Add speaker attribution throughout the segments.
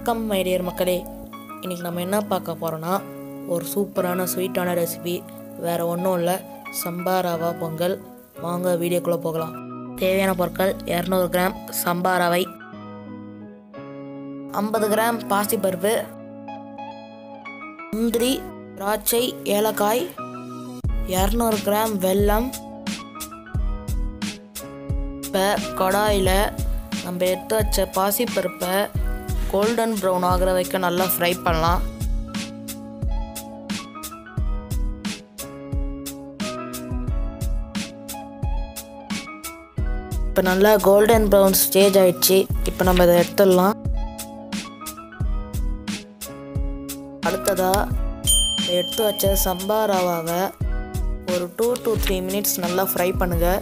Speaker 1: வணக்கம் my dear மக்களே. இன்றைக்கி நம்ம என்ன பார்க்க போகிறோன்னா, ஒரு சூப்பரான ஸ்வீட்டான ரெசிபி. வேறு ஒன்றும் இல்லை, சம்பா ரவா பொங்கல். வாங்க வீடியோக்குள்ளே போகலாம். தேவையான பொருட்கள்: 200 கிராம் சம்பா ரவை, 50 கிராம் பாசிப்பருப்பு, முந்திரி, திராட்சை, ஏலக்காய், 200 கிராம் வெல்லம். இப்போ கடாயில் நம்ம எடுத்து வச்ச பாசிப்பருப்பை கோல்டன் ப்ரௌன் ஆகிற வரைக்கும் நல்லா ஃப்ரை பண்ணலாம். இப்போ நல்லா கோல்டன் ப்ரௌன் ஸ்டேஜ் ஆயிடுச்சு. இப்போ நம்ம இதை எடுத்துடலாம். அடுத்ததாக எடுத்து வச்ச சம்பா ரவாவை ஒரு 2 to 3 மினிட்ஸ் நல்லா ஃப்ரை பண்ணுங்கள்.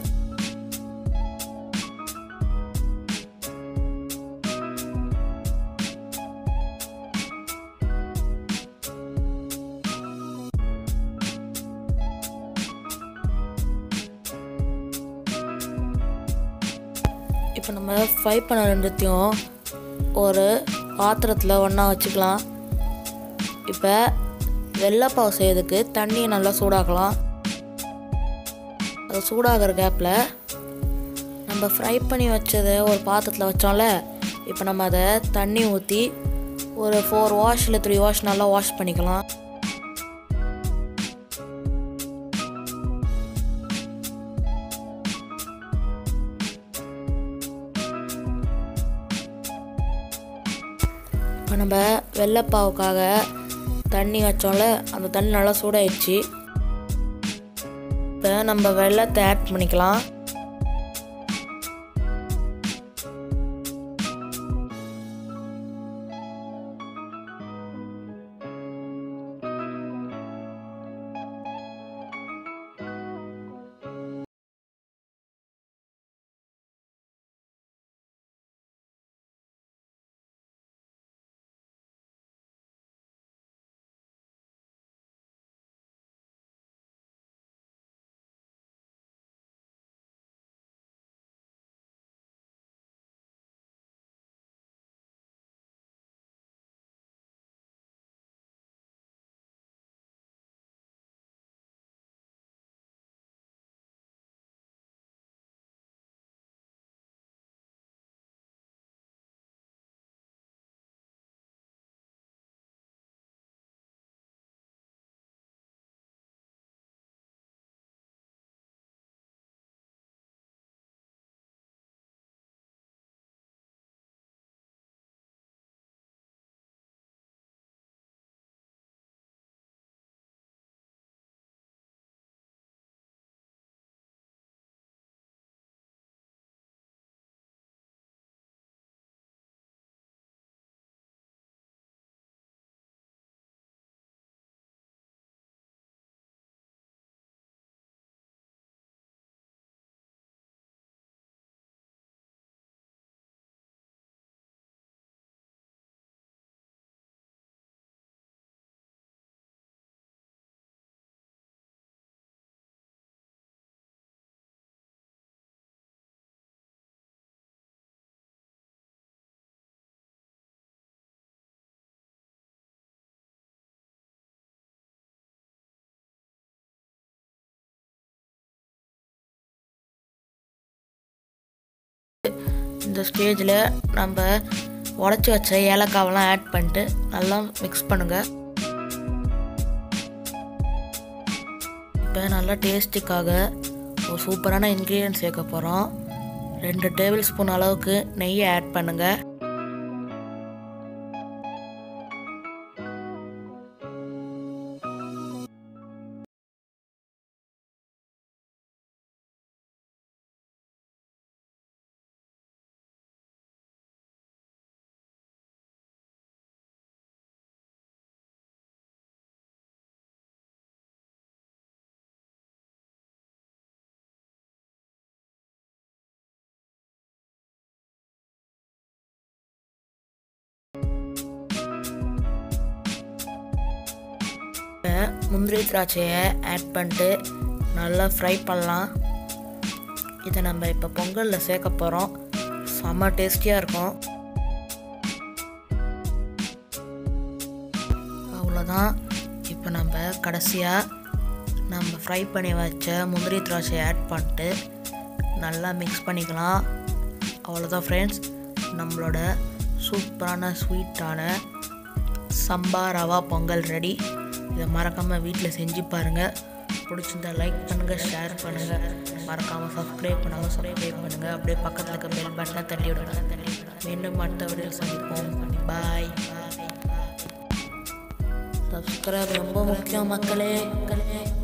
Speaker 1: இப்போ நம்ம ஃப்ரை பண்ண ரெண்டுத்தையும் ஒரு பாத்திரத்தில் ஒன்றா வச்சுக்கலாம். இப்போ வெள்ளைப்பாவு செய்யறதுக்கு தண்ணியை நல்லா சூடாக்கலாம். அது சூடாகிற கேப்பில் நம்ம ஃப்ரை பண்ணி வச்சதை ஒரு பாத்திரத்தில் வச்சோம்ல, இப்போ நம்ம அதை தண்ணி ஊற்றி ஒரு 4 வாஷ் இல்லை 3 வாஷ் நல்லா வாஷ் பண்ணிக்கலாம். இப்போ நம்ம வெள்ளைப்பாவுக்காக தண்ணி வச்சோம்ல, அந்த தண்ணி நல்லா சூடாயிடுச்சு. இப்போ நம்ம வெள்ளத்தை ஆட் பண்ணிக்கலாம். இந்த ஸ்டேஜில் நம்ம உடச்சி வச்ச ஏலக்காவெல்லாம் ஆட் பண்ணிட்டு நல்லா மிக்ஸ் பண்ணுங்கள். இப்போ நல்லா டேஸ்ட்டுக்காக ஒரு சூப்பரான இன்க்ரீடியன்ட் சேர்க்க போகிறோம். 2 டேபிள் ஸ்பூன் அளவுக்கு நெய்யை ஆட் பண்ணுங்கள். முந்திரி திராட்சையை ஆட் பண்ணிட்டு நல்லா ஃப்ரை பண்ணலாம். இதை நம்ம இப்போ பொங்கலில் சேர்க்க போகிறோம். செம்ம டேஸ்டியாக இருக்கும். அவ்வளோதான். இப்போ நம்ம கடைசியாக நம்ம ஃப்ரை பண்ணி வச்ச முந்திரி திராட்சையை ஆட் பண்ணிட்டு நல்லா மிக்ஸ் பண்ணிக்கலாம். அவ்வளோதான் ஃப்ரெண்ட்ஸ், நம்மளோட சூப்பரான ஸ்வீட்டான சம்பா ரவா பொங்கல் ரெடி. இதை மறக்காமல் வீட்டில் செஞ்சு பாருங்கள். பிடிச்சிருந்தா லைக் பண்ணுங்கள், ஷேர் பண்ணுங்கள், மறக்காமல் சப்ஸ்கிரைப் பண்ணுங்கள். அப்படியே பக்கத்தில் இருக்க பெல் பட்டனை தட்டி விடுங்க. மீண்டும் அடுத்த வீடியோவில் சந்திப்போம். பாய். சப்ஸ்கிரைப் ரொம்ப முக்கியம் மக்களே.